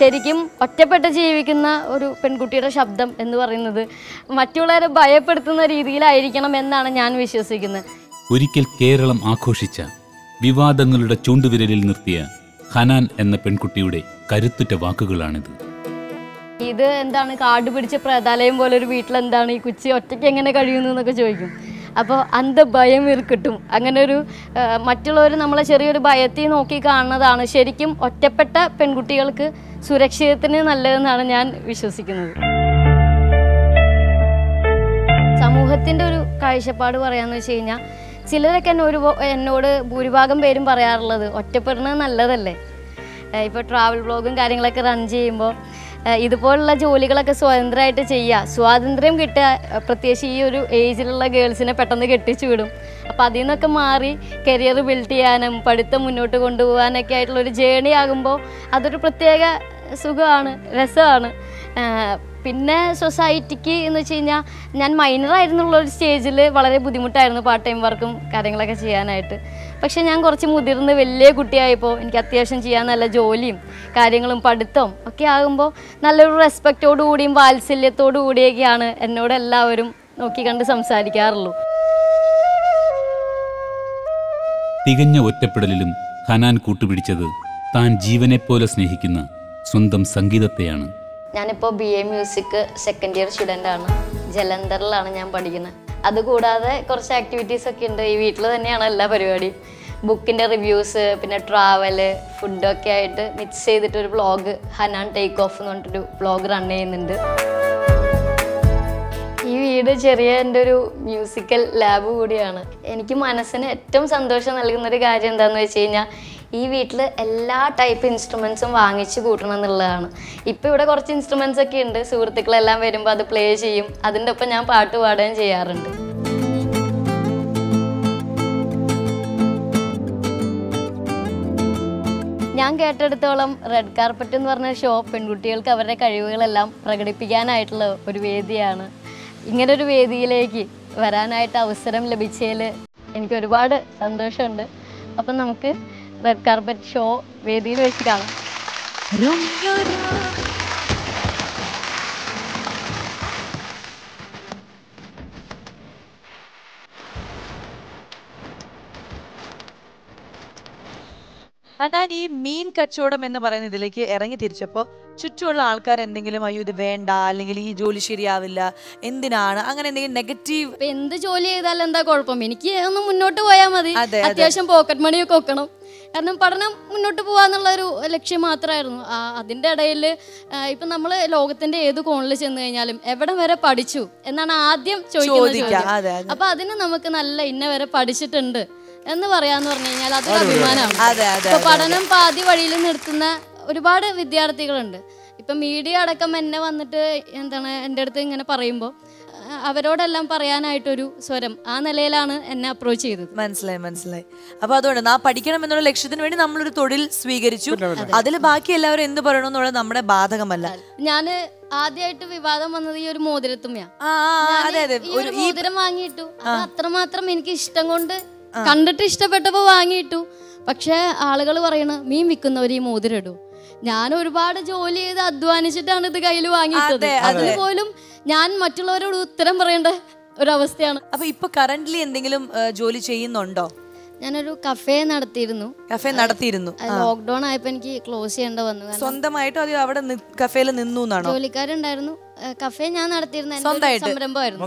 ശരിക്കും ഒറ്റപ്പെട്ട് ജീവിക്കുന്ന ഒരു പെൺകുട്ടിയുടെ ശബ്ദം എന്ന് പറയുന്നത് മറ്റുള്ളവരെ ഭയപ്പെടുത്തുന്ന രീതിയിലായിരിക്കണം എന്നാണ് ഞാൻ വിശ്വസിക്കുന്നത്. ഒരിക്കൽ കേരളം ആഘോഷിച്ച വിവാദങ്ങളുടെ ചൂണ്ടുവിരലിൽ നിർത്തിയ ഹനാൻ എന്ന പെൺകുട്ടിയുടെ കരുത്തുറ്റ വാക്കുകളാണിത്. ഇത് എന്താണ് കാട് പിടിച്ച പ്രേതാലയം പോലെ ഒരു വീട്ടിലെന്താണ് ഈ കുച്ചി ഒറ്റയ്ക്ക് എങ്ങനെ കഴിയുന്നു എന്നൊക്കെ ചോദിക്കും. അപ്പോൾ അന്ത ഭയം ഇരിക്കട്ടും അങ്ങനെ ഒരു മറ്റുള്ളവർ നമ്മളെ ചെറിയൊരു ഭയത്തിൽ നോക്കി കാണുന്നതാണ് ശരിക്കും ഒറ്റപ്പെട്ട പെൺകുട്ടികൾക്ക് സുരക്ഷിതത്തിന് നല്ലതെന്നാണ് ഞാൻ വിശ്വസിക്കുന്നത്. സമൂഹത്തിൻ്റെ ഒരു കാഴ്ചപ്പാട് പറയാമെന്ന് വെച്ച് കഴിഞ്ഞാൽ ചിലരൊക്കെ എന്നോട് ഭൂരിഭാഗം പേരും പറയാറുള്ളത് ഒറ്റപ്പെടുന്നത് നല്ലതല്ലേ. ഇപ്പോൾ ട്രാവൽ വ്ളോഗും കാര്യങ്ങളൊക്കെ റൺ ചെയ്യുമ്പോൾ ഇതുപോലുള്ള ജോലികളൊക്കെ സ്വതന്ത്രമായിട്ട് ചെയ്യുക, സ്വാതന്ത്ര്യം കിട്ടുക. പ്രത്യേകിച്ച് ഈ ഒരു ഏജിലുള്ള ഗേൾസിനെ പെട്ടെന്ന് കെട്ടിച്ചു വിടും. അപ്പോൾ അതിൽ നിന്നൊക്കെ മാറി കരിയർ ബിൽഡ് ചെയ്യാനും പഠിത്തം മുന്നോട്ട് കൊണ്ടുപോകാനൊക്കെ ആയിട്ടുള്ളൊരു ജേണി ആകുമ്പോൾ അതൊരു പ്രത്യേക സുഖമാണ്, രസമാണ്. പിന്നെ സൊസൈറ്റിക്ക് എന്ന് വെച്ച് കഴിഞ്ഞാൽ ഞാൻ മൈനറായിരുന്നുള്ളൊരു സ്റ്റേജിൽ വളരെ ബുദ്ധിമുട്ടായിരുന്നു പാർട്ട് ടൈം വർക്കും കാര്യങ്ങളൊക്കെ ചെയ്യാനായിട്ട്. പക്ഷേ ഞാൻ കുറച്ച് മുതിർന്ന് വലിയ കുട്ടിയായപ്പോൾ എനിക്ക് അത്യാവശ്യം ചെയ്യാൻ നല്ല ജോലിയും കാര്യങ്ങളും പഠിത്തവും ഒക്കെ ആകുമ്പോൾ നല്ലൊരു റെസ്പെക്റ്റോടു കൂടിയും വാത്സല്യത്തോടു കൂടിയൊക്കെയാണ് എന്നോട് എല്ലാവരും നോക്കിക്കണ്ട് സംസാരിക്കാറുള്ളൂ. തികഞ്ഞ ഒറ്റപ്പെടലിലും ഹനാൻ കൂട്ടുപിടിച്ചത് താൻ ജീവനെപ്പോലെ സ്നേഹിക്കുന്ന സ്വന്തം സംഗീതത്തെയാണ്. ഞാനിപ്പോൾ BA മ്യൂസിക് സെക്കൻഡ് ഇയർ സ്റ്റുഡൻ്റാണ്. ജലന്ധറിലാണ് ഞാൻ പഠിക്കുന്നത്. അതുകൂടാതെ കുറച്ച് ആക്ടിവിറ്റീസ് ഒക്കെ ഉണ്ട്. ഈ വീട്ടിൽ തന്നെയാണ് എല്ലാ പരിപാടിയും. ബുക്കിൻ്റെ റിവ്യൂസ്, പിന്നെ ട്രാവല്, ഫുഡൊക്കെ ആയിട്ട് മിക്സ് ചെയ്തിട്ടൊരു വ്ളോഗ് ഹനാൻ ടേക്ക് ഓഫ് എന്ന് പറഞ്ഞിട്ടൊരു വ്ളോഗ് റൺ ചെയ്യുന്നുണ്ട്. ഈ വീട് ചെറിയ എൻ്റെ ഒരു മ്യൂസിക്കൽ ലാബ് കൂടിയാണ്. എനിക്ക് മനസ്സിന് ഏറ്റവും സന്തോഷം നൽകുന്നൊരു കാര്യം എന്താണെന്ന് വെച്ച് കഴിഞ്ഞാൽ ഈ വീട്ടിൽ എല്ലാ ടൈപ്പ് ഇൻസ്ട്രുമെൻസും വാങ്ങിച്ച് കൂട്ടണം എന്നുള്ളതാണ്. ഇപ്പോൾ ഇവിടെ കുറച്ച് ഇൻസ്ട്രുമെൻസ് ഒക്കെ ഉണ്ട്. സുഹൃത്തുക്കളെല്ലാം വരുമ്പോൾ അത് പ്ലേ ചെയ്യും. അതിൻ്റെ ഒപ്പം ഞാൻ പാട്ട് പാടുകയും ചെയ്യാറുണ്ട്. ഞാൻ കേട്ടെടുത്തോളം റെഡ് കാർപ്പറ്റ് എന്ന് പറഞ്ഞ ഷോ പെൺകുട്ടികൾക്ക് അവരുടെ കഴിവുകളെല്ലാം പ്രകടിപ്പിക്കാനായിട്ടുള്ള ഒരു വേദിയാണ്. ഇങ്ങനൊരു വേദിയിലേക്ക് വരാനായിട്ട് അവസരം ലഭിച്ചതിൽ എനിക്ക് ഒരുപാട് സന്തോഷമുണ്ട്. അപ്പം നമുക്ക് റെഡ് കാർപ്പറ്റ് ഷോ വേദിയിൽ വെച്ച് കാണാം. ഞാൻ ഈ മീൻ കച്ചവടം എന്ന് പറയുന്ന ഇതിലേക്ക് ഇറങ്ങി തിരിച്ചപ്പോൾ ചുറ്റുമുള്ള ആൾക്കാർ എന്തെങ്കിലും അയ്യോ ഇത് വേണ്ട, അല്ലെങ്കിൽ ഈ ജോലി ശരിയാവില്ല, എന്തിനാണ് അങ്ങനെ എന്തെങ്കിലും നെഗറ്റീവ്? എന്ത് ജോലി ചെയ്താലും എന്താ കുഴപ്പം, എനിക്ക് ഒന്ന് മുന്നോട്ട് പോയാൽ മതി, അത്യാവശ്യം പോക്കറ്റ് മണിയൊക്കെ വെക്കണം, കാരണം പഠനം മുന്നോട്ട് പോകാന്നുള്ളൊരു ലക്ഷ്യം മാത്രമായിരുന്നു. അതിൻ്റെ ഇടയിൽ ഇപ്പം നമ്മൾ ലോകത്തിൻ്റെ ഏത് കോണിൽ ചെന്ന് കഴിഞ്ഞാലും എവിടെ വരെ പഠിച്ചു എന്നാണ് ആദ്യം ചോദിക്കുന്നത്. അപ്പം അതിന് നമുക്ക് നല്ല ഇന്ന വരെ പഠിച്ചിട്ടുണ്ട് എന്ന് പറയാന്ന് പറഞ്ഞു കഴിഞ്ഞാൽ അതൊരു അഭിമാനമാണ്. ഇപ്പൊ പഠനം പാതി വഴിയിൽ നിർത്തുന്ന ഒരുപാട് വിദ്യാർത്ഥികളുണ്ട്. ഇപ്പം മീഡിയ അടക്കം എന്നെ വന്നിട്ട് എന്താണ് എൻ്റെ അടുത്ത് ഇങ്ങനെ പറയുമ്പോൾ അവരോടെല്ലാം പറയാനായിട്ടൊരു സ്വരം ആ നിലയിലാണ് എന്നെ അപ്രോച്ച് ചെയ്തത്. മനസ്സിലായി. അപ്പൊ അതുകൊണ്ട് നാ പഠിക്കണം എന്നുള്ള ലക്ഷ്യത്തിന് വേണ്ടി നമ്മളൊരു തൊഴിൽ സ്വീകരിച്ചു. അതിൽ ബാക്കി എല്ലാവരും എന്ത് പറയണമെന്നുള്ളത് നമ്മുടെ ബാധകമല്ല. ഞാന് ആദ്യമായിട്ട് വിവാദം വന്നത് ഈ ഒരു മോതിരത്തുമ്മയാണ്. മോതിരം വാങ്ങിയിട്ടു. അത് അത്രമാത്രം എനിക്ക് ഇഷ്ടം കൊണ്ട് കണ്ടിട്ട് ഇഷ്ടപ്പെട്ടപ്പോ വാങ്ങിയിട്ടു. പക്ഷെ ആളുകൾ പറയണ മീൻ വിൽക്കുന്നവർ ഈ മോതിരം ഇടൂ. ഞാൻ ഒരുപാട് ജോലി ചെയ്ത് അധ്വാനിച്ചിട്ടാണ് ഇത് കയ്യിൽ വാങ്ങിയിട്ടത്. അതിന് പോലും ഞാൻ മറ്റുള്ളവരോട് ഉത്തരം പറയേണ്ട ഒരവസ്ഥയാണ്. അപ്പൊ ഇപ്പൊ കറന്റ്ലി എന്തെങ്കിലും ജോലി ചെയ്യുന്നുണ്ടോ? ഞാനൊരു കഫേ നടത്തിയിരുന്നു. ലോക്ക്ഡൌൺ ആയപ്പോ എനിക്ക് ക്ലോസ് ചെയ്യേണ്ട വന്നു. സ്വന്തമായിട്ട് അത് അവിടെ കഫേയിൽ നിന്നു? ജോലിക്കാരുണ്ടായിരുന്നു. കഫേ ഞാൻ നടത്തിയിരുന്ന സംരംഭമായിരുന്നു.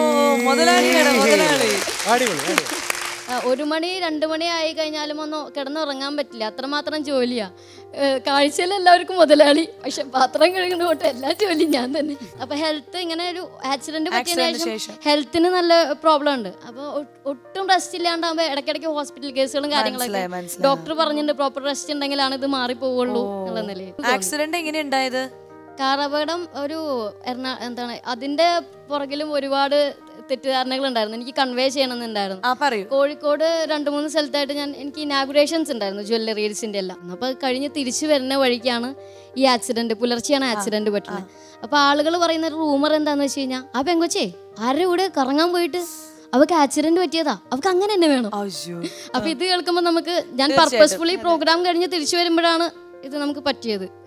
1 മണി 2 മണി ആയി കഴിഞ്ഞാലും ഒന്ന് കിടന്നുറങ്ങാൻ പറ്റില്ല, അത്രമാത്രം ജോലിയാ. കാഴ്ചയിൽ എല്ലാവർക്കും മുതലാളി, പക്ഷെ പാത്രം കഴുകുന്ന തൊട്ട് എല്ലാ ജോലിയും ഞാൻ തന്നെ. അപ്പൊ ഹെൽത്ത് ഇങ്ങനെ ഒരു ആക്സിഡന്റ് പറ്റിയതിനു ശേഷം ഹെൽത്തിന് നല്ല പ്രോബ്ലം ഉണ്ട്. അപ്പൊ ഒട്ടും റെസ്റ്റ് ഇല്ലാണ്ടാകുമ്പോ ഇടയ്ക്കിടയ്ക്ക് ഹോസ്പിറ്റൽ കേസുകളും കാര്യങ്ങളൊക്കെ ഡോക്ടർ പറഞ്ഞിട്ടുണ്ട് പ്രോപ്പർ റെസ്റ്റ് ഉണ്ടെങ്കിലാണ് ഇത് മാറിപ്പോവുള്ളൂ എന്നുള്ള നിലയിൽ. ആക്സിഡന്റ് എങ്ങനെ ഉണ്ടായത്? കാർ അപകടം. ഒരു എന്താണ് അതിന്റെ പുറകിലും ഒരുപാട് തെറ്റിദ്ധാരണകൾ ഉണ്ടായിരുന്നു. എനിക്ക് കൺവേ ചെയ്യണമെന്നുണ്ടായിരുന്നു. കോഴിക്കോട് 2-3 സ്ഥലത്തായിട്ട് എനിക്ക് ഇനാഗുറേഷൻസ് ഉണ്ടായിരുന്നു, ജ്വല്ലറീസിന്റെ എല്ലാം. അപ്പൊ കഴിഞ്ഞ് തിരിച്ചു വരുന്ന വഴിക്കാണ് ഈ ആക്സിഡന്റ്, പുലർച്ചെയാണ് ആക്സിഡന്റ് പറ്റുന്നത്. അപ്പൊ ആളുകൾ പറയുന്ന ഒരു റൂമർ എന്താന്ന് വെച്ച് കഴിഞ്ഞാൽ ആ പെങ്കൊച്ചേ ആരുടെ കൂടെ കറങ്ങാൻ പോയിട്ട് അവർക്ക് ആക്സിഡന്റ് പറ്റിയതാ, അവർക്ക് അങ്ങനെ തന്നെ വേണം. അപ്പൊ ഇത് കേൾക്കുമ്പോൾ നമുക്ക് ഞാൻ പർപ്പസ്ഫുള്ളി പ്രോഗ്രാം കഴിഞ്ഞ് തിരിച്ചു വരുമ്പോഴാണ് ഇത് നമുക്ക് പറ്റിയത്.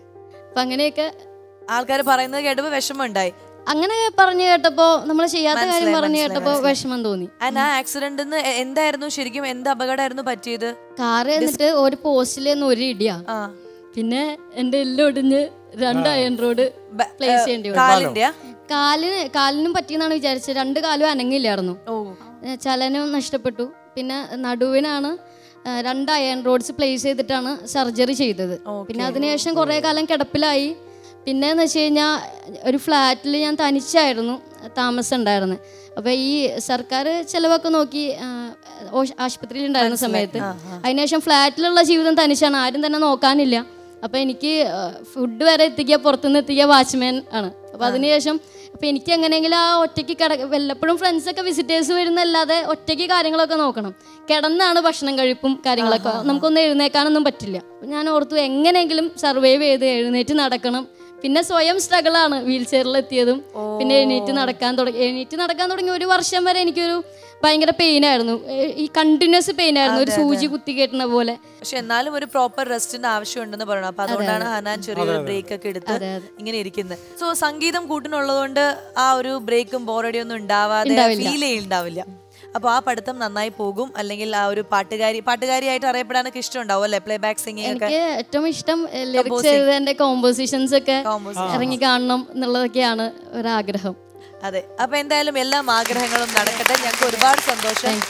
അപ്പം അങ്ങനെയൊക്കെ ആൾക്കാർ പറയുന്നത് കേട്ടപ്പോൾ വിഷമം ഉണ്ടായി. അങ്ങനെ പറഞ്ഞു കേട്ടപ്പോ നമ്മൾ ചെയ്യാത്ത കാര്യം പറഞ്ഞു കേട്ടപ്പോ വിഷമം തോന്നി. ആ ആക്സിഡന്റ് എന്തായിരുന്നു ശരിക്കും, എന്ത് അപകടമായിരുന്നു പറ്റിയത്? കാറ് എന്നിട്ട് ഒരു പോസ്റ്റിൽ ഒരു ഇടിയാ, പിന്നെ എന്റെ എല്ലാം ഒടിഞ്ഞ് 2 അയൺ റോഡ് പ്ലേസ് ചെയ്യേണ്ടി വന്നു. കാലിനും പറ്റിയെന്നാണ് വിചാരിച്ചത്. 2 കാലും അനങ്ങില്ലായിരുന്നു, ചലനം നഷ്ടപ്പെട്ടു. പിന്നെ നടുവിനാണ് 2 അയൺ റോഡ്സ് പ്ലേസ് ചെയ്തിട്ടാണ് സർജറി ചെയ്തത്. പിന്നെ അതിനുശേഷം കുറെ കാലം കിടപ്പിലായി. പിന്നെ എന്ന് വെച്ച് കഴിഞ്ഞാൽ ഒരു ഫ്ലാറ്റിൽ ഞാൻ തനിച്ചായിരുന്നു താമസം ഉണ്ടായിരുന്നത്. അപ്പോൾ ഈ സർക്കാർ ചിലവൊക്കെ നോക്കി ആശുപത്രിയിൽ ഉണ്ടായിരുന്ന സമയത്ത്, അതിനുശേഷം ഫ്ലാറ്റിലുള്ള ജീവിതം തനിച്ചാണ്, ആരും തന്നെ നോക്കാനില്ല. അപ്പോൾ എനിക്ക് ഫുഡ് വരെ എത്തിക്കുക, പുറത്തുനിന്ന് എത്തിക്കുക വാച്ച്മാൻ ആണ്. അപ്പോൾ അതിനുശേഷം അപ്പോൾ എനിക്ക് എങ്ങനെയെങ്കിലും ആ ഒറ്റയ്ക്ക് വല്ലപ്പോഴും ഫ്രണ്ട്സൊക്കെ വിസിറ്റേഴ്സ് വരുന്നല്ലാതെ ഒറ്റയ്ക്ക് കാര്യങ്ങളൊക്കെ നോക്കണം. കിടന്നാണ് ഭക്ഷണം കഴിപ്പും കാര്യങ്ങളൊക്കെ, നമുക്കൊന്നും എഴുന്നേക്കാനൊന്നും പറ്റില്ല. ഞാൻ ഓർത്തു എങ്ങനെയെങ്കിലും സർവൈവ് ചെയ്ത് എഴുന്നേറ്റ് നടക്കണം. പിന്നെ സ്വയം സ്ട്രഗിളാണ് വീൽ ചെയറിൽ എത്തിയതും. പിന്നെ എണീറ്റ് നടക്കാൻ തുടങ്ങി 1 വർഷം വരെ എനിക്കൊരു ഭയങ്കര പെയിൻ ആയിരുന്നു, ഈ കണ്ടിന്യൂസ് പെയിൻ ആയിരുന്നു, ഒരു സൂചി കുത്തി കെട്ടുന്ന പോലെ. പക്ഷെ എന്നാലും ഒരു പ്രോപ്പർ റെസ്റ്റിന്റെ ആവശ്യമുണ്ടെന്ന് പറയണം. അപ്പൊ അതുകൊണ്ടാണ് ഹനാൻ ചെറിയൊരു ബ്രേക്ക് ഒക്കെ എടുത്ത് ഇങ്ങനെ ഇരിക്കുന്നത്. സോ സംഗീതം കൂട്ടിനുള്ളതുകൊണ്ട് ആ ഒരു ബ്രേക്കും ബോറടി ഒന്നും ഉണ്ടാവാതെ ഫീൽ ചെയ്യുന്നുണ്ടാവില്ല. അപ്പൊ ആ പഠിത്തം നന്നായി പോകും. അല്ലെങ്കിൽ ആ ഒരു പാട്ടുകാരിയായിട്ട് അറിയപ്പെടാനൊക്കെ ഇഷ്ടമുണ്ടാവും അല്ലെ? പ്ലേ ബാക്ക് സിംഗിങ് ഒക്കെ എനിക്ക് ഏറ്റവും ഇഷ്ടം ലിറിക്സ് എഴുതാന്റെ കോമ്പോസിഷൻസ് ഒക്കെ ഇറങ്ങി കാണണം എന്നുള്ളതൊക്കെയാണ് ഒരാഗ്രഹം. അതെ, അപ്പൊ എന്തായാലും എല്ലാ ആഗ്രഹങ്ങളും നടക്കട്ടെ. ഞങ്ങൾക്ക് ഒരുപാട് സന്തോഷം.